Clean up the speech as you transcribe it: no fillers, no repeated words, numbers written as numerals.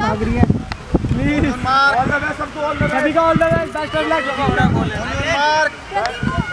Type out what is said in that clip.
भाग रही है। प्लीज ऑल द बेस्ट सबको, ऑल द बेस्ट, सभी का all the best, best of luck.